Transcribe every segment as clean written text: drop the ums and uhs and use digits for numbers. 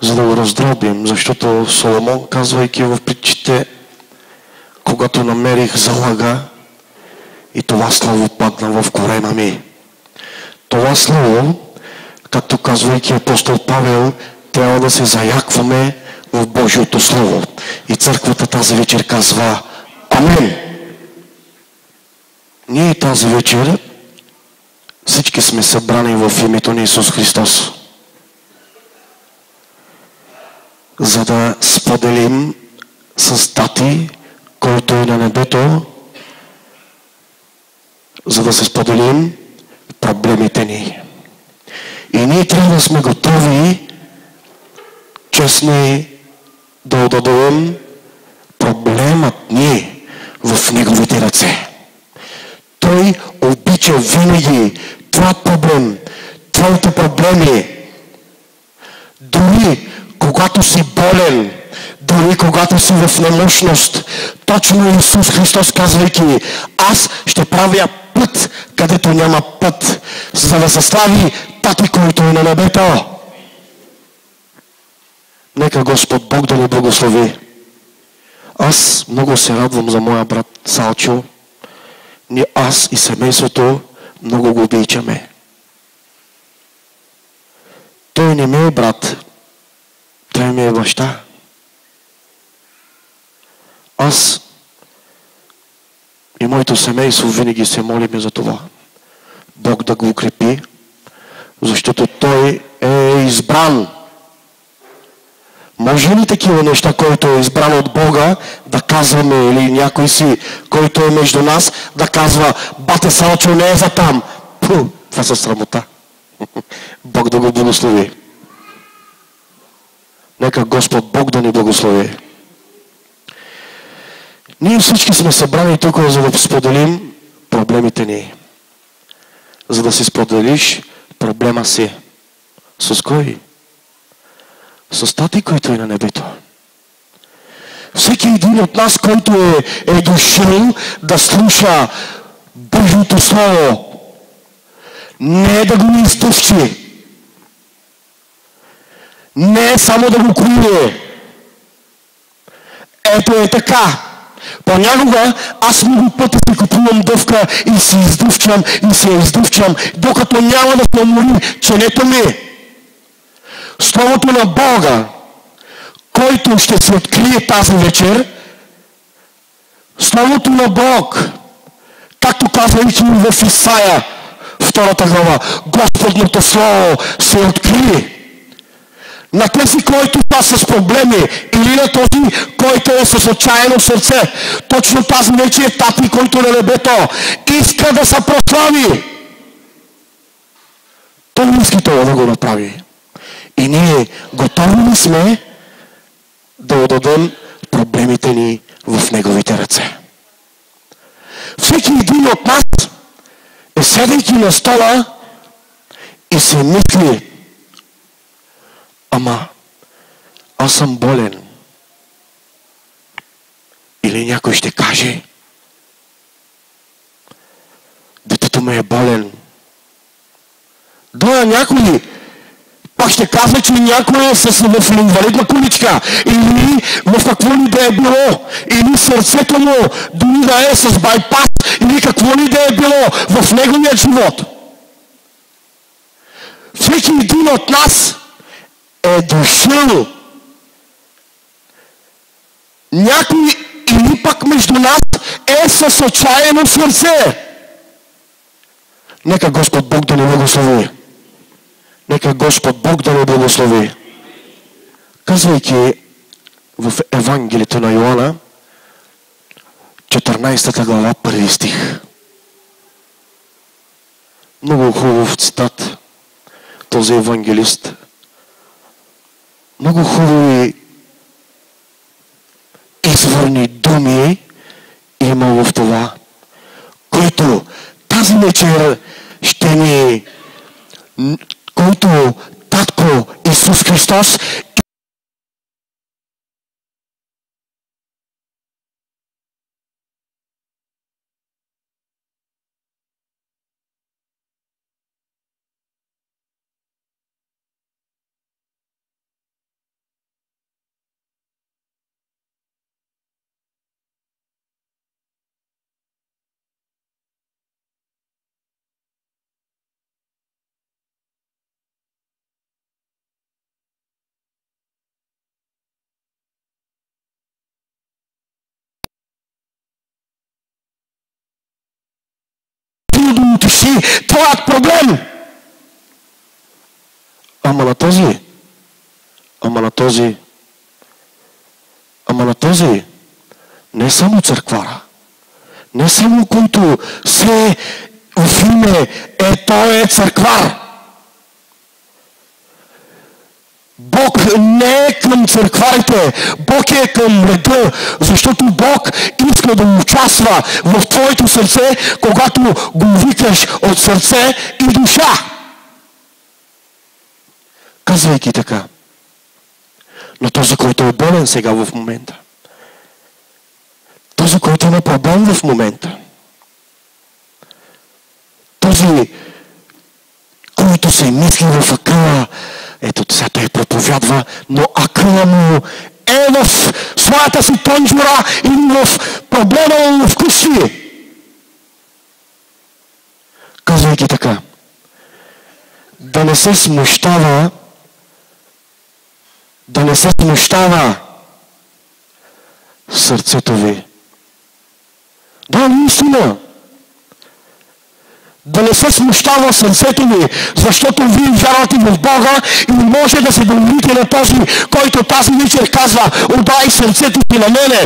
за да го раздробим, защото Соломон, казвайки в притчите, когато намерих залъга и това слово падна в корема ми. Това слово, както казвайки апостол Павел, трябва да се заякваме в Божието Слово. И църквата тази вечер казва Амен. Ние тази вечер всички сме събрани в името на Исус Христос, за да споделим с Тати, който е на небето, за да се споделим проблемите ни. И ние трябва да сме готови, честни, да отдадем проблемът ни в Неговите ръце. Той обича винаги това проблем, твоите проблеми. Дори когато си болен, дори когато си в немощност, точно Исус Христос, казвайки, аз ще правя път, където няма път, за да се слави Тати, който е на небето. Нека Господ Бог да ни благослови. Аз много се радвам за моя брат Салчо. Аз и семейството много го обичаме. Той не ми е брат, той ми е баща. Аз и моето семейство винаги се молиме за това. Бог да го укрепи, защото той е избран. Може ли такива неща, който е избран от Бога, да казваме, или някой си, който е между нас, да казва, бате Салчо не е за там. Това са срамота. Бог да го благослови. Нека Господ Бог да ни благослови. Ние всички сме събрани тук, за да споделим проблемите ни. За да си споделиш проблема си. С кой? С Тати, който е на небето. Всеки един от нас, който е дошъл да слуша Божието Слово, не е да го издъвчи. Не е само да го крие. Ето е така. Понякога аз много пъти си купувам дъвка и си издъвчам, и си издъвчам, докато няма да се умори ченето ми. Словото на Бога, който ще се открие тази вечер, Словото на Бог, както казва в Исаия, 2 глава, Господното Слово се открие на тези, които са с проблеми, или на този, който е с отчаяно сърце. Точно тази вече е Тати, който е на небето иска да се прослави. Той не иска това да го направи. И ние готови ли сме да отдадем проблемите ни в Неговите ръце? Всеки един от нас е седейки на стола и се мисли, ама аз съм болен. Или някой ще каже, детето ме е болен. Да, някой пак ще казва, че някой е в инвалидна количка, или в какво ли да е било, или сърцето му дори да е с байпас, или какво ли да е било в неговия живот. Всеки един от нас е дошъл. Някой или пък между нас е с отчаяно сърце. Нека Господ Бог да ни благослови. Нека Господ Бог да ни благослови. Казвайки в Евангелието на Йоанна, 14 глава, 1 стих. Много хубав цитат. Този евангелист. Много хубави изворни думи има в това, който тази вечер ще ни, който Татко Исус Христос реши твоят проблем. Ама на този не само църквара, не само който се в име той е църквар. Бог не е към църкварите, Бог е към реда, защото Бог иска да участва в твоето сърце, когато го викаш от сърце и душа. Казвайки така, но този, който е болен сега в момента, този, който има проблем в момента, този, който се мисли в акъла, ето сега той проповядва, но акъла му е в своята си тонджура или в проблема му вкъщи. Казвайки така, да не се смущава сърцето ви. Да, наистина. Да не се смущава сърцето ви, защото вие вярвате в Бога и не може да се доверите на този, който тази вечер казва: отдай сърцето си на мене.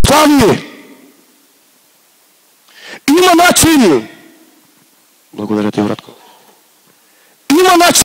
Слави! Има начин! Благодаря ти, братко. Има начин!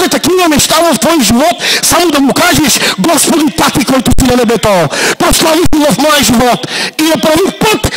даде такива неща в твой живот, само да му кажеш: Господи, Тати, който си на небето, прослави си в моя живот и направи път.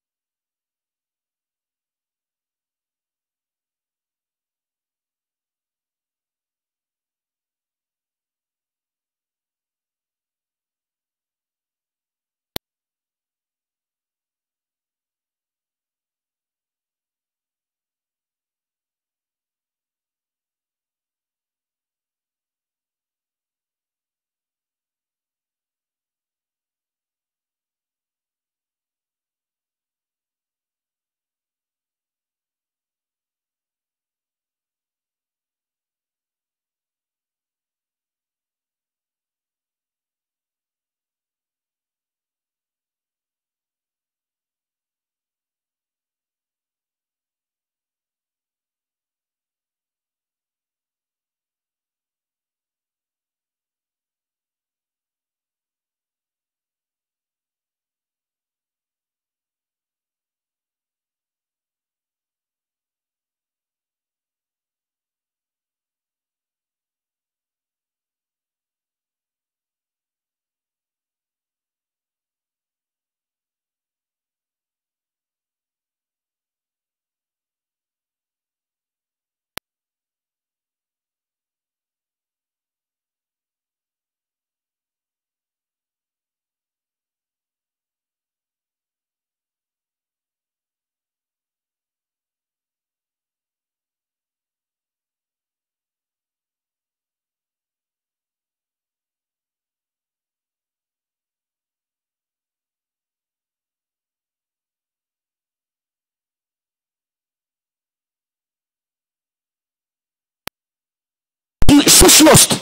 Всъщност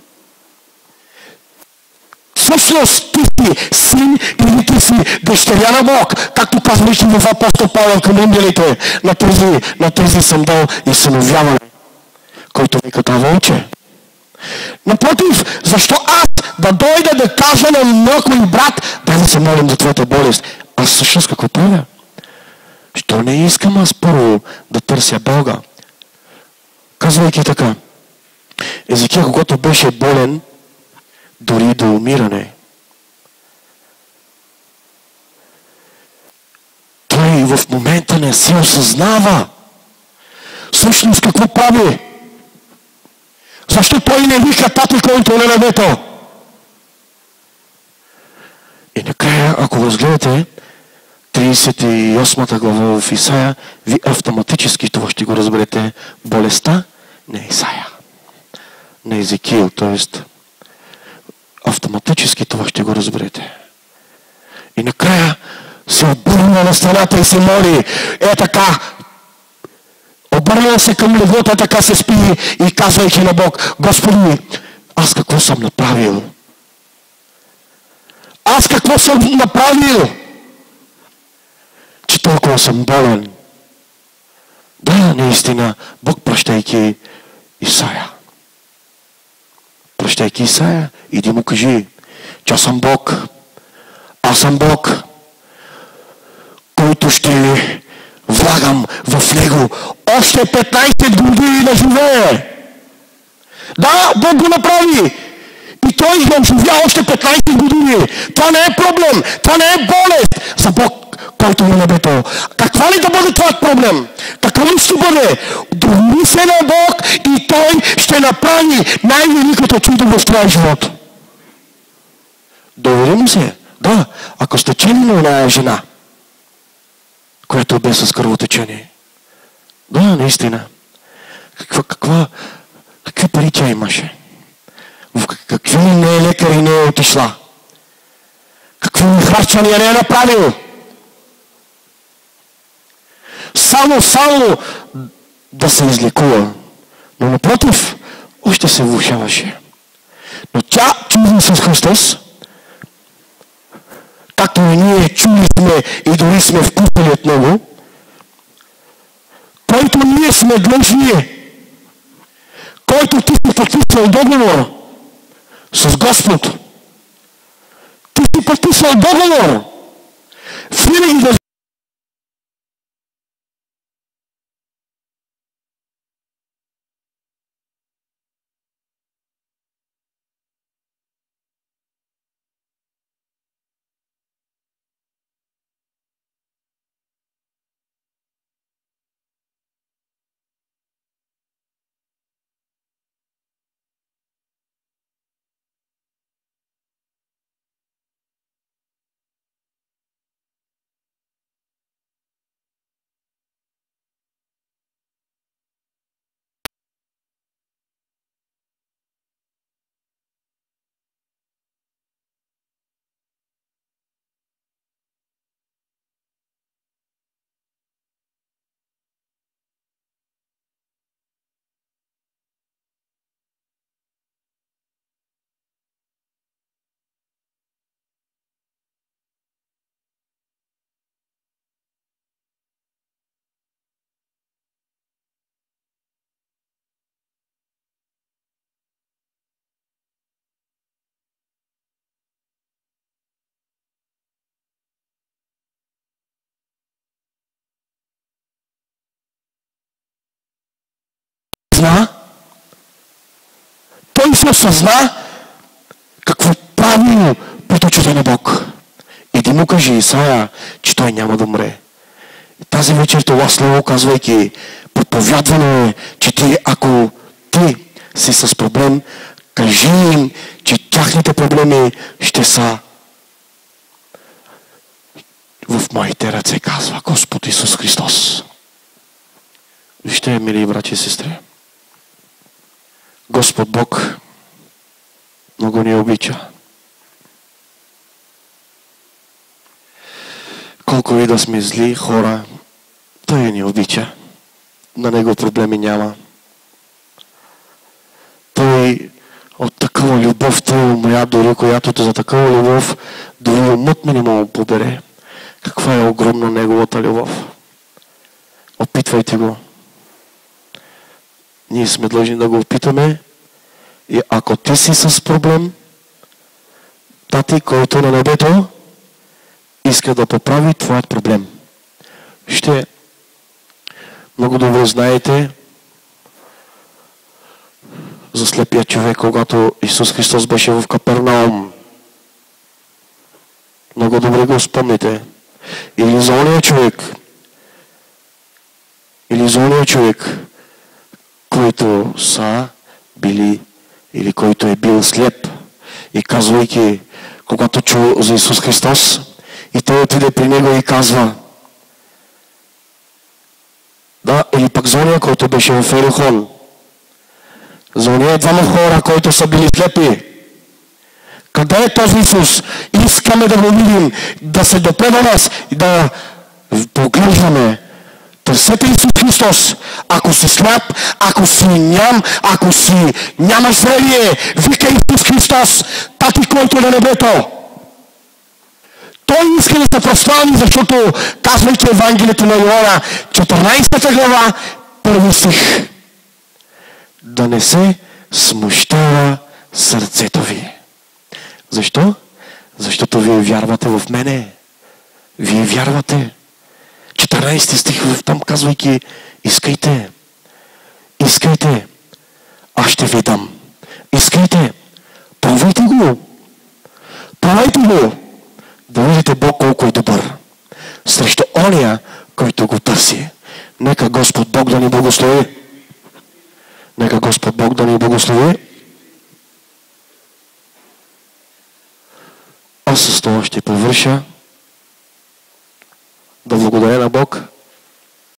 ти си син или ти си дъщеря на Бог, както казваше в апостол Павел към римляните: на тези съм дал и съновяване, който вика това вълче. Напротив, защо аз да дойда да кажа на някой брат: дай да се молим за твоята болест? Аз всъщност какво правя? Що не искам аз първо да търся Бога? Казвайки така, Езекия, когато беше болен дори до умиране, той в момента не се осъзнава всъщност какво прави. Защо той не вика: Тати, който е на небето? И накрая, ако разгледате 38 глава в Исаия, ви автоматически това ще го разберете: болестта на Исаия, на Езекиил, т.е. автоматически това ще го разберете. И накрая се обърна на стената и се моли. Така. Обърна се към леглото, така се спи и казвайки на Бог: Господи, аз какво съм направил? Аз какво съм направил, че толкова съм болен? Да, наистина, Бог, прощайки Исаия. Прощайки Исаия, иди му кажи, че аз съм Бог. Аз съм Бог, който ще влагам в него още 15 години да живее. Да, Бог го направи. И той го живя още 15 години. Това не е проблем. Това не е болест за Бог, който е на небето. Каква ли да бъде това проблем? Каква ли ще бъде? Доверим се на Бог и той ще направи най-великото чудо в твоя живот. Доверим се. Да, ако сте чели на една жена, която бе с кръвотечение. Да, наистина. Какви пари тя имаше? В какви не лекари не е отишла? Какви харчвания не е направил? Само да се излекува. Но напротив, още се влошаваше. Но тя чуди с Христос, както и ние чули сме и дори сме вкусили от Него, който ние сме длъжни, който ти си подписал договор с Господ. Ти си подписал договор винаги да осъзна, какво прави пред очите на Бог. И ти му кажи, Исаия, че той няма да умре. Тази вечер това слово, казвайки, проповядвано е, че ти, ако ти си с проблем, кажи им, че тяхните проблеми ще са в моите ръце, казва Господ Исус Христос. Вижте, мили брати и сестри, Господ Бог много ни обича. Колко и да сме зли хора, Той ни обича. На Него проблеми няма. Той от такава любов, Той умря дори, която за такава любов дори умът ми не му побере. Каква е огромна Неговата любов. Опитвайте го. Ние сме длъжни да го опитаме и ако ти си с проблем, Тати, който на небето иска да поправи твоят проблем. Ще много добре знаете за слепия човек, когато Исус Христос беше в Капернаум. Много добре го спомните. Или за ония човек, който са били или който е бил слеп и казвайки, когато чу за Исус Христос, и той отиде при него и казва, да, или пък за ония, който беше в Ерихон, за ония двама хора, които са били слепи. Къде е този Исус? Искаме да го видим, да се допре до нас и да поглеждаме. Търсете Исус Христос. Ако си сляп, ако си ням, ако си нямаш зрение, викай Исус Христос, Тати, който е на небето. Той иска да се прослави, защото, казвайки Евангелието на Йоанна, 14 глава, 1 стих. Да не се смущава сърцето ви. Защо? Защото вие вярвате в мене. Вие вярвате. 14 стих там казвайки, искайте. Искайте. Аз ще ви дам. Искайте. Пробвайте го. Пробвайте го. Да видите Бог колко е добър. Срещу ония, който го търси. Нека Господ Бог да ни благослови. Нека Господ Бог да ни благослови. Аз с това ще повърша. Да благодаря на Бог